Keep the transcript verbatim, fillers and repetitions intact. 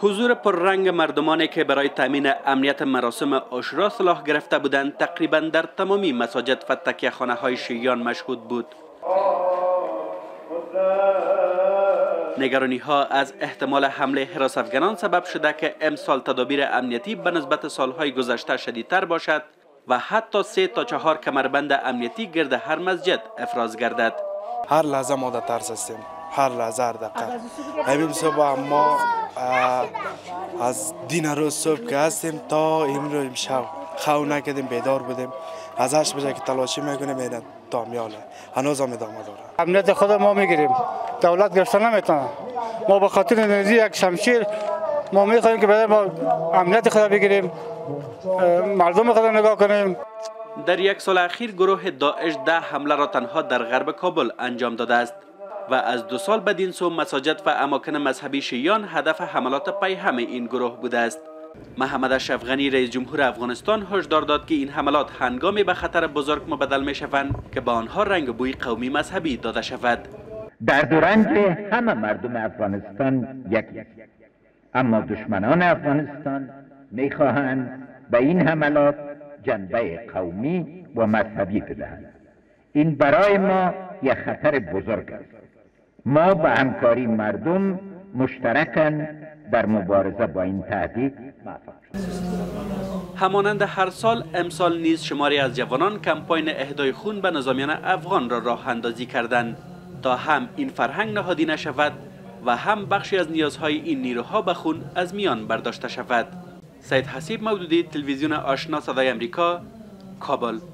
حضور پررنگ مردمانی که برای تامین امنیت مراسم عاشورا صلاح گرفته بودند تقریبا در تمامی مساجد و تکیه خانه های شیعیان مشهود بود. نگرانی ها از احتمال حمله هراس‌افکنان سبب شده که امسال تدابیر امنیتی به نسبت سالهای گذشته شدیدتر باشد و حتی سه تا چهار کمربند امنیتی گرد هر مسجد افراز گردد. هر لحظه ما در ترس هستیم، هر لحظه هر دقیقه. همین صبح ما از دین روز صبح که هستیم تا امروز امشب خو نکردیم، بیدار بودیم. از هشت بجه که تلاشی میکنیم اینا تا میانه هنوز هم ادامه داره. امنیت خود ما میگیریم، دولت گرفتن نمیتونه. ما به خاطر نزدیک یک شمشیر ما میخوایم که بعد ما امنیت خود بگیریم، مردم خود نگاه کنیم. در یک سال اخیر گروه داعش ده حمله را تنها در غرب کابل انجام داده است و از دو سال بدین سو مساجد و اماکن مذهبی شیعیان هدف حملات پیهم این گروه بوده است. محمد اشرف غنی رئیس جمهور افغانستان هشدار داد که این حملات هنگامی به خطر بزرگ مبدل می شوند که به آنها رنگ بوی قومی مذهبی داده شود. درد و رنج همه مردم افغانستان یکی است، اما دشمنان افغانستان می خواهند به این حملات جنبه قومی و مذهبی بدهند. این برای ما یک خطر بزرگ است. ما با همکاری مردم مشترکاً در مبارزه با این تهدید موفق شدیم. همانند هر سال امسال نیز شماری از جوانان کمپاین اهدای خون به نظامیان افغان را راه اندازی کردند تا هم این فرهنگ نهادی نشود و هم بخشی از نیازهای این نیروها به خون از میان برداشته شود. سید حسیب مودودی، تلویزیون آشنا صدای امریکا، کابل.